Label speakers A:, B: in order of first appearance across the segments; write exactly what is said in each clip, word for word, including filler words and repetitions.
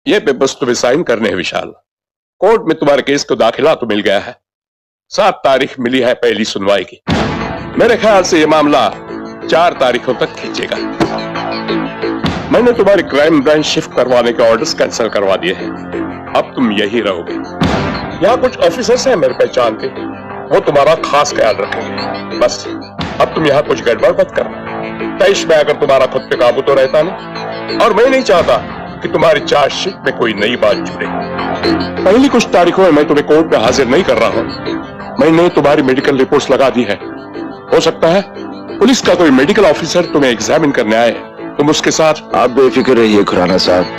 A: ये पेपर्स तुम्हें साइन करने हैं विशाल। कोर्ट में तुम्हारे केस को दाखिला तो मिल गया है। सात तारीख मिली है पहली सुनवाई की। मेरे ख्याल से यह मामला चार तारीखों तक खींचेगा। मैंने तुम्हारी क्राइम ब्रांच शिफ्ट करवाने के ऑर्डर्स कैंसिल करवा दिए हैं। अब तुम यही रहोगे। यहाँ कुछ ऑफिसर्स हैं मेरे पहचान के, वो तुम्हारा खास ख्याल रखेंगे। बस अब तुम यहाँ कुछ गड़बड़ मत करना। तैश में अगर तुम्हारा खुद पे काबू तो रहता नहीं, और मैं नहीं चाहता कि तुम्हारी चार्जशीट में कोई नई बात जुड़े। पहली कुछ तारीखों में मैं तुम्हें कोर्ट में हाजिर नहीं कर रहा हूँ। मैंने तुम्हारी मेडिकल रिपोर्ट्स लगा दी है। हो सकता है पुलिस का कोई मेडिकल ऑफिसर तुम्हें एग्जामिन करने आए, तुम उसके साथ।
B: आप बेफिक्र रहिए खुराना साहब,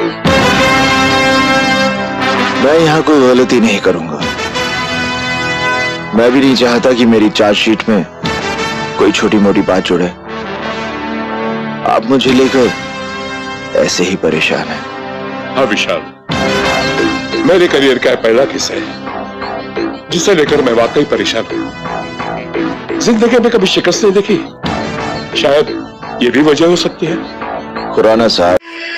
B: मैं यहाँ कोई गलती नहीं करूंगा। मैं भी नहीं चाहता कि मेरी चार्जशीट में कोई छोटी मोटी बात जुड़े। आप मुझे लेकर ऐसे ही परेशान हैं।
A: हाँ विशाल, मेरे करियर का पहला किस्सा है जिसे लेकर मैं वाकई परेशान हूं। जिंदगी में कभी शिकस्त नहीं देखी, शायद ये भी वजह हो सकती है।
B: खुराना साहब,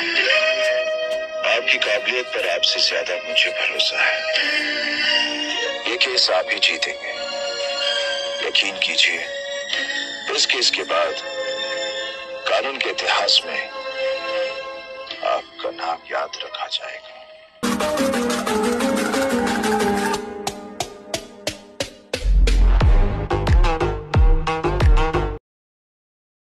B: आपकी काबिलियत पर आपसे ज्यादा मुझे भरोसा है। ये केस आप ही जीतेंगे, यकीन कीजिए। इस केस के बाद कानून के इतिहास में आपका नाम याद रखा जाएगा।